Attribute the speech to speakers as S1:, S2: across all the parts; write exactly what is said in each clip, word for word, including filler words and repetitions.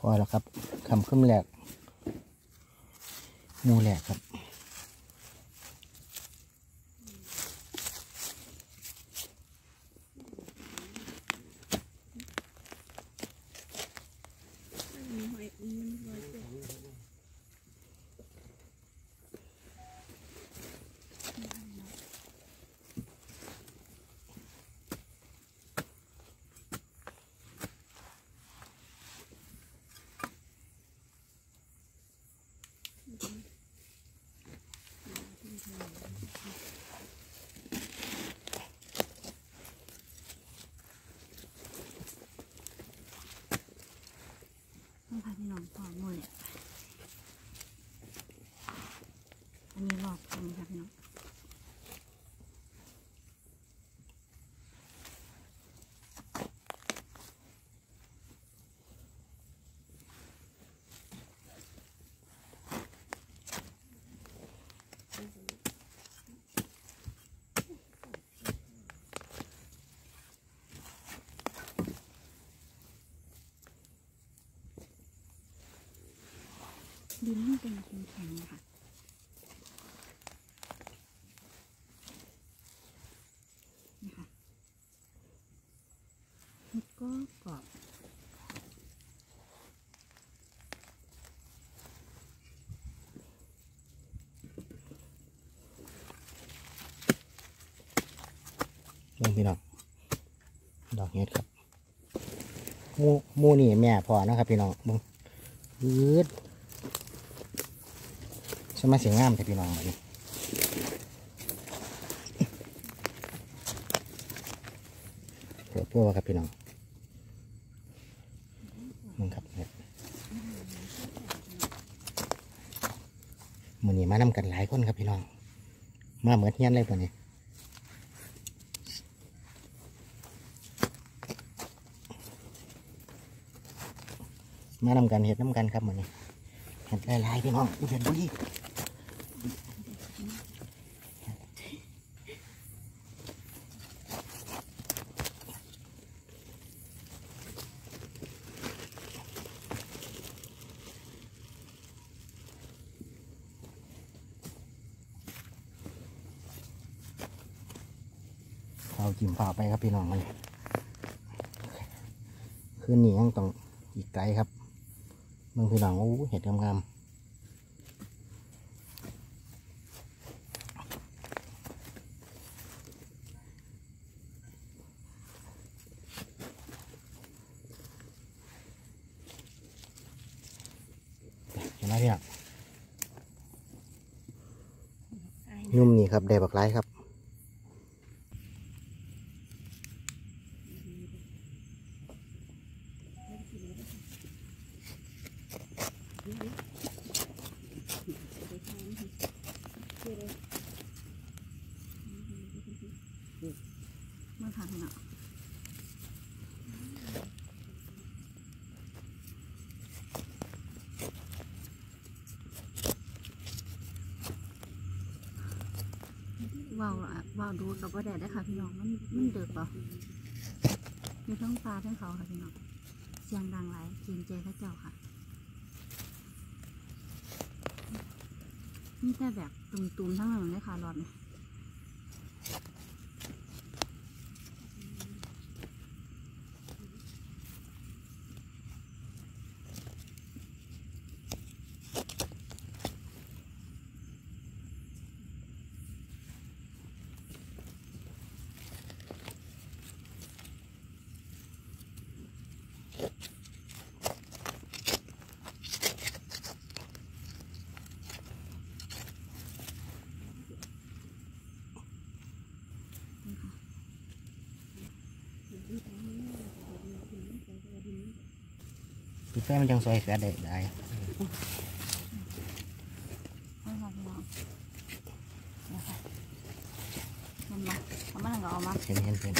S1: อแล้วครับคำขึ้นแหลกมูแหลกครับ
S2: ต้องพาพี่น้องพอหมดเลยอันนี้รอบตรงค่ะพี่น้องดินมันเป็นแข็งๆค่ะนี่ค่ะมันก็กรอบ
S1: เรื่องพี่น้องดอกเห็ดครับมูมูนี่แม่พอนะครับพี่น้องมึงยืดใช่ไหมเสียงงามแต่พี่น้องแบบนี้เผื่อพวกครับพี่น้องมึงครับเนี่ยมือนี้มานำกันหลายคนครับพี่น้องมาเหมือนเฮี้ยนเลยตัวนี้มานำกันเห็ดน้ำกันครับมือนี้เห็ดหลายๆพี่น้องดูเห็ดบุรีเอาจิ้มฝ่าไปครับพี่น้องมันคืนนี้ยังต้องอีกไกลครับเมืองพี่น้องโอ้เห็ดงามๆเห็นไหมพี่น้องนุ่มนี่ครับได้บักไร้ครับ
S2: มาค่ะพี่น้องว้าวว้าวดูกับว่าแดดได้ค่ะพี่น้องมันมันเดือดเปล่ามีทั้งปลาทั้งเขาค่ะพี่น้องเสียงดังหลายเกรงใจพระเจ้าค่ะนี่แต่แบบตุ่มๆทั้งนั้นเลยค่ะรอดเนี่ย
S1: ปิดไฟมันจังซอยเสือได้ได้
S2: ให้ค่ะพี่น้องนะคะมันมาเอามาหนังก็เอามา
S1: เห็นเห็นเห็น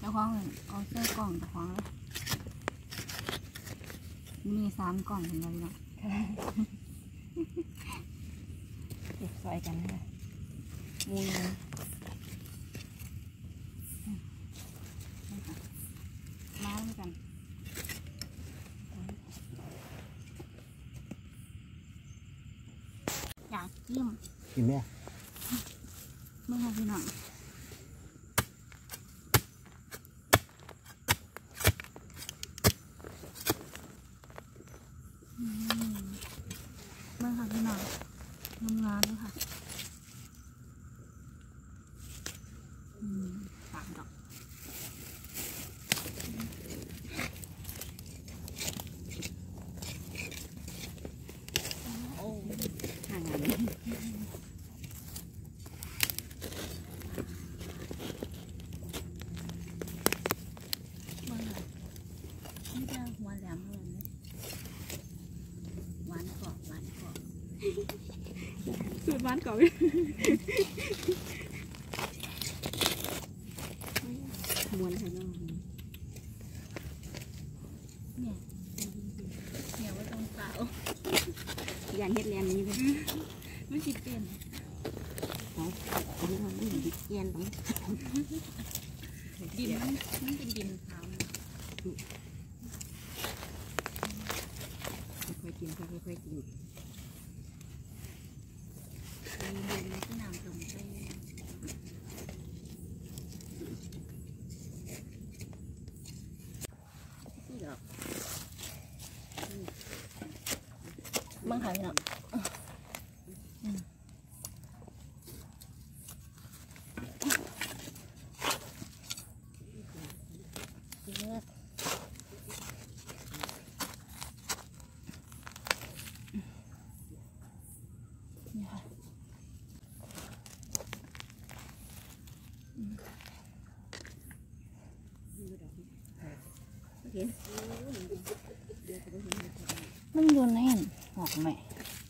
S2: จ้าของเอาเสื้อกล่องเจ้าของเลยมีสามกล่องเห็นไหมพี่น้องเก็บซอยกันนะมูนมาด้วยกันอยากจิ้ม
S1: กินไหม
S2: เมื่อไหร่พี่น้องเมื่อค่ะพี่น้องงามๆเลยค่ะสามดอกโอ้ห่างกันนี่จะหัวแหลมเลยไหมหวานกรอบหวานกรอบสูตรหวานกรอบม้วนค่ะน้องเนี่ยเนี่ยว่าต้องเปล่าอย่างเฮ็ดแลนนี้เลยไม่คิดเปลี่ยนอ๋อผมทำไม่ดิเปลี่ยนตรงดินมันมันเป็นดินขาวค่อยๆกินค่อยๆกินดินที่น้ำตรงไปนี่หรอมังหายหรอมันโยนแน่นออกไหม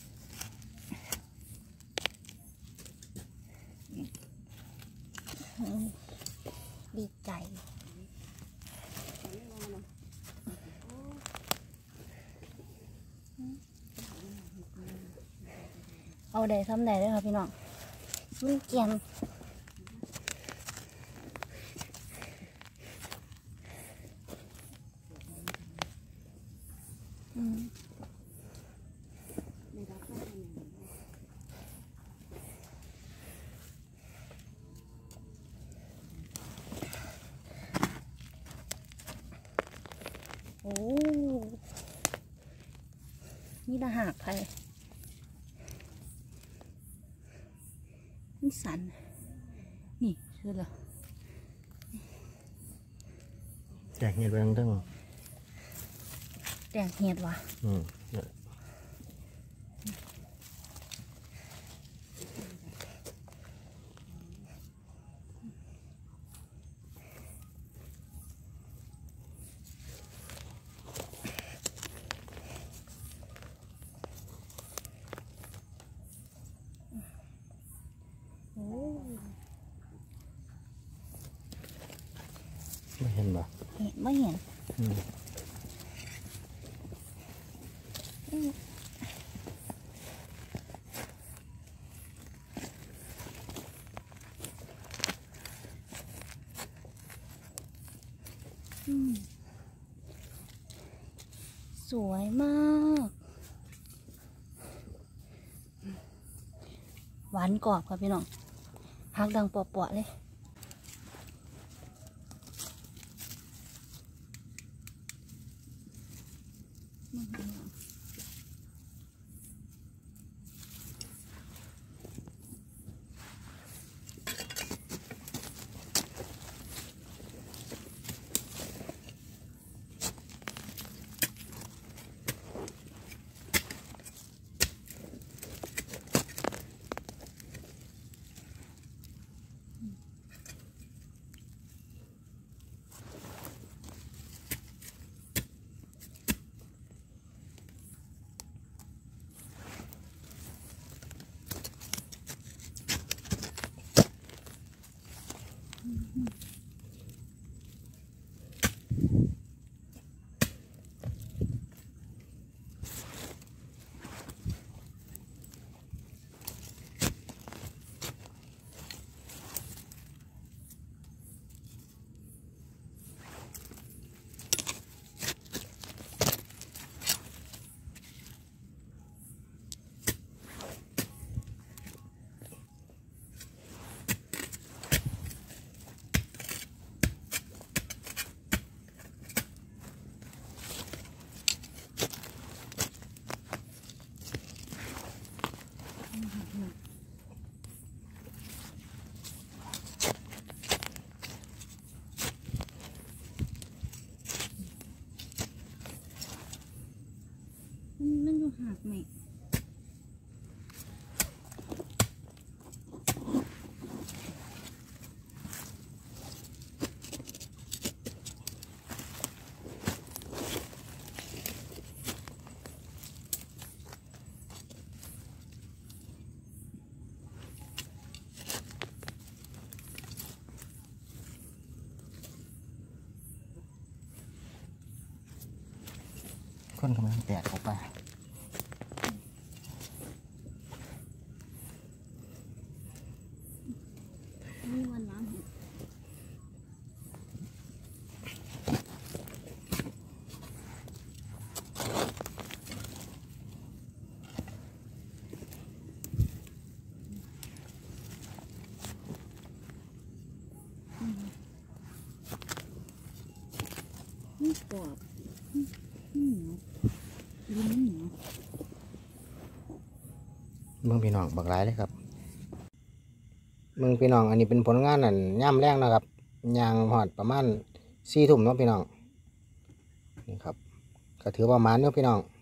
S2: ดีใจเอาได้ซ้ำได้เลยค่ะพี่น้องมันเกียนโอ้นี่ละหากไผ่มันสันนี่เชื่อเหรอ
S1: แจกเห็ดไปทั้งทั้ง
S2: แดงเห็ดว่ะ
S1: อืมไม่เห็นบ่
S2: เห็นไม่เห็นอืมสวยมากหวานกรอบครับพี่น้องหักดังปอๆเลยหักไม่
S1: คนกำลังแตกออกไป
S2: มีวันน้ำเห็ดนี่กรอบนี่เหนียวลิ้นเหนียว
S1: เมืองพี่น้องบักหลายเลยครับเมืองพี่น้องอันนี้เป็นผลงานนั่นย่ำแรงนะครับยางหอดประมาณสี่ทุ่มเนาะพี่น้องนี่ครับก็ถือประมาณเนาะพี่น้อง